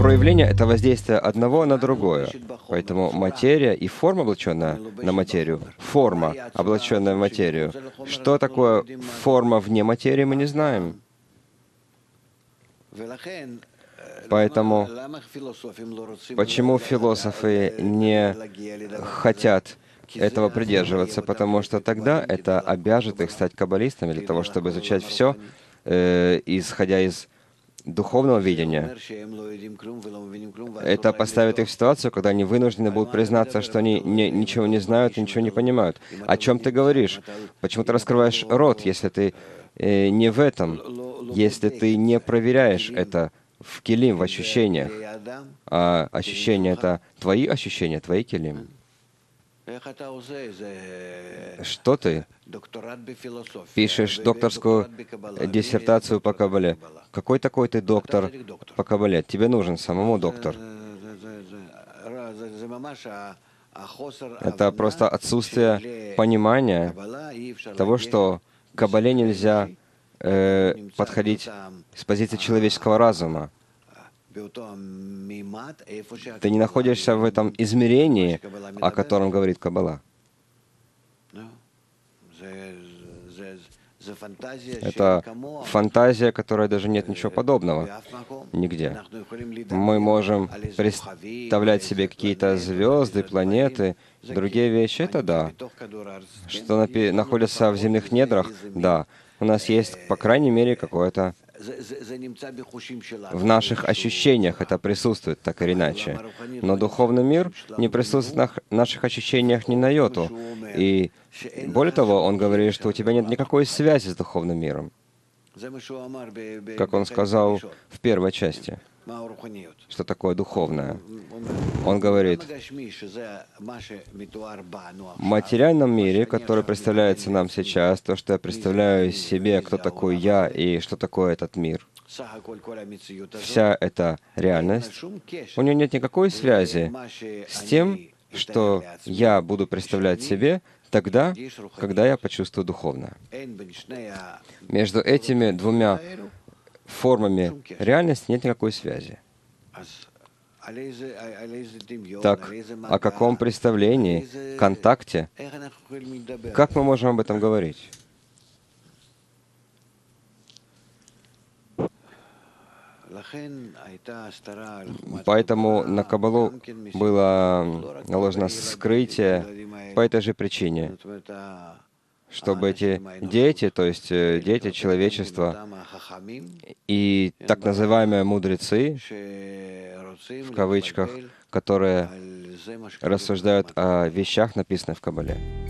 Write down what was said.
проявление — это воздействие одного на другое. Поэтому материя и форма, облаченная на материю, форма, облаченная в материю. Что такое форма вне материи, мы не знаем. Поэтому почему философы не хотят этого придерживаться? Потому что тогда это обяжет их стать каббалистами для того, чтобы изучать все, исходя из духовного видения. Это поставит их в ситуацию, когда они вынуждены будут признаться, что они ничего не знают и ничего не понимают. О чем ты говоришь? Почему ты раскрываешь рот, если ты не в этом, если ты не проверяешь это в келим, в ощущениях? А ощущения — это твои ощущения, твои келим. Что ты пишешь докторскую диссертацию по Каббале? Какой такой ты доктор по Каббале? Тебе нужен самому доктор. Это просто отсутствие понимания того, что к Каббале нельзя подходить с позиции человеческого разума. Ты не находишься в этом измерении, о котором говорит Каббала. Это фантазия, которой даже нет ничего подобного нигде. Мы можем представлять себе какие-то звезды, планеты, другие вещи. Это да. Что находится в земных недрах, да. У нас есть, по крайней мере, какое-то в наших ощущениях это присутствует, так или иначе. Но духовный мир не присутствует в наших ощущениях ни на йоту. И более того, он говорит, что у тебя нет никакой связи с духовным миром. Как он сказал в первой части, что такое духовное. Он говорит, в материальном мире, который представляется нам сейчас, то, что я представляю себе, кто такой я и что такое этот мир, вся эта реальность, у нее нет никакой связи с тем, что я буду представлять себе тогда, когда я почувствую духовное. Между этими двумя формами реальности нет никакой связи. Так, о каком представлении, контакте, как мы можем об этом говорить? Поэтому на Каббалу было наложено скрытие по этой же причине, чтобы эти дети, то есть дети человечества и так называемые мудрецы, в кавычках, которые рассуждают о вещах, написанных в Каббале,